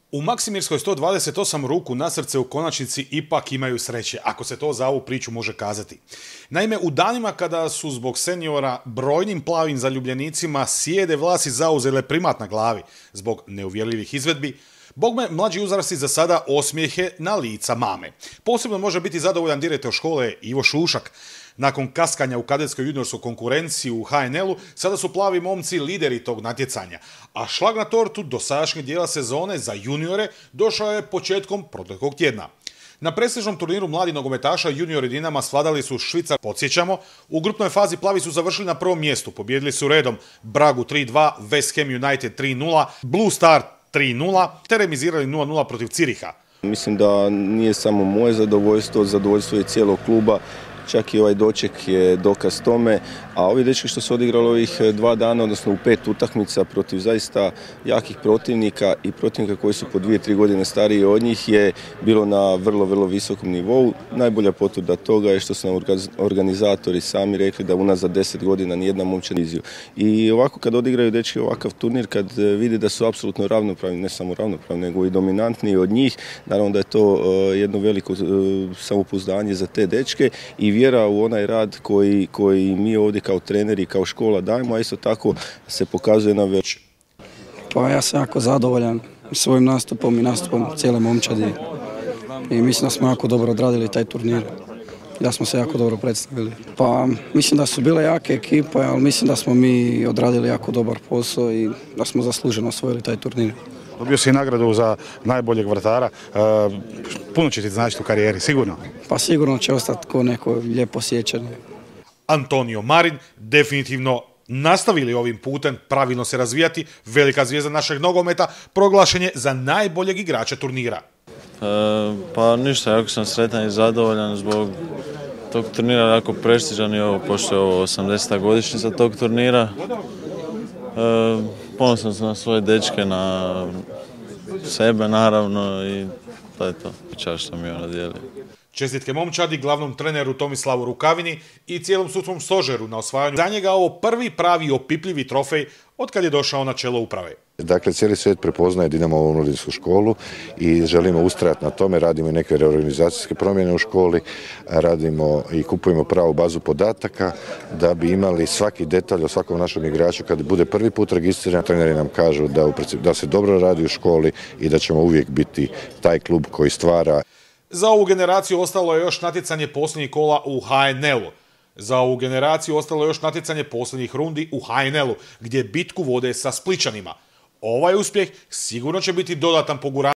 U Maksimirskoj 128 ruku na srce u konačnici ipak imaju sreće, ako se to za ovu priču može kazati. Naime, u danima kada su zbog seniora brojnim plavim zaljubljenicima sjede vlasi zauzele primat na glavi zbog neuvjerljivih izvedbi, bogme mlađi uzrasti za sada osmijehe na lica mame. Posebno može biti zadovoljan direktor škole Ivo Šušak. Nakon kaskanja u kadetskoj juniorskoj konkurenciji u HNL-u, sada su plavi momci lideri tog natjecanja, a šlag na tortu dosadašnjeg dijela sezone za juniore došao je početkom proteklog tjedna. Na prestižnom turniru mladih nogometaša juniori Dinama svladali su Švicar, podsjećamo. U grupnoj fazi plavi su završili na prvom mjestu, pobijedili su redom Bragu 3-2, West Ham United 3-0, Blue Star 3-0, te remizirali 0-0 protiv Ciriha. Mislim da nije samo moje zadovoljstvo je cijelog kluba. Čak i ovaj doček je dokaz tome, a ovi dečki što su odigrali ovih 2 dana, odnosno u 5 utakmica protiv zaista jakih protivnika i protivnika koji su po 2-3 godine stariji od njih je bilo na vrlo visokom nivou. Najbolja potvrda toga je što su nam organizatori sami rekli da unazad 10 godina nijedna momčad nije izio. I ovako kad odigraju dečki ovakav turnir, kad vidi da su apsolutno ravnopravni, ne samo ravnopravni, nego i dominantniji od njih, naravno da je to jedno veliko samopouzdanje za te dečke i vjera u onaj rad koji mi ovdje kao treneri, kao škola dajemo, a isto tako se pokazuje na već. Pa ja sam jako zadovoljan svojim nastupom i nastupom cijele momčadi i mislim da smo jako dobro odradili taj turnir, da smo se jako dobro predstavili. Pa mislim da su bile jake ekipe, ali mislim da smo mi odradili jako dobar posao i da smo zasluženo osvojili taj turnir. Dobio si nagradu za najboljeg vratara. Puno će ti značiti u karijeri, sigurno? Pa sigurno će ostati ko neko lijepo sjećanje. Antonio Marin definitivno nastavili ovim putem pravilno se razvijati, velika zvijezda našeg nogometa, proglašen je za najboljeg igrača turnira. Pa ništa, jako sam sretan i zadovoljan zbog tog turnira, jako prestižan i ovo, pošto je ovo 80. godišnjica tog turnira. Ponosan sam na svoje dečke, na sebe naravno i to je to. Čast što mi je nadijeli. Čestitke momčadi, glavnom treneru Tomislavu Rukavini i cijelom sudskom stožeru na osvajanju. Za njega ovo prvi pravi opipljivi trofej otkad je došao na čelo uprave. Dakle, cijeli svijet prepoznaje Dinamovu omladinsku školu i želimo ustrajati na tome, radimo i neke reorganizacijske promjene u školi, radimo i kupujemo pravu bazu podataka da bi imali svaki detalj o svakom našem igraču. Kad bude prvi put registriran, treneri nam kažu da se dobro radi u školi i da ćemo uvijek biti taj klub koji stvara. Za ovu generaciju ostalo je još natjecanje posljednjih kola u HNL-u. Za ovu generaciju ostalo je još natjecanje posljednjih rundi u HNL-u, gdje bitku vode sa Splićanima. Ovaj uspjeh sigurno će biti dodatan poguranje